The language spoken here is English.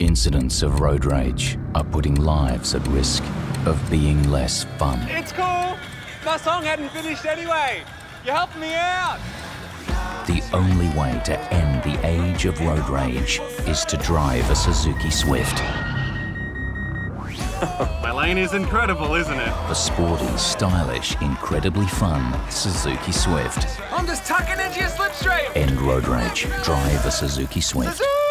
incidents of road rage are putting lives at risk of being less fun. It's cool. My song hadn't finished anyway. You're helping me out. The only way to end the age of road rage is to drive a Suzuki Swift. My lane is incredible, isn't it? The sporty, stylish, incredibly fun Suzuki Swift. I'm just tucking into your slipstream. End road rage. Drive a Suzuki Swift.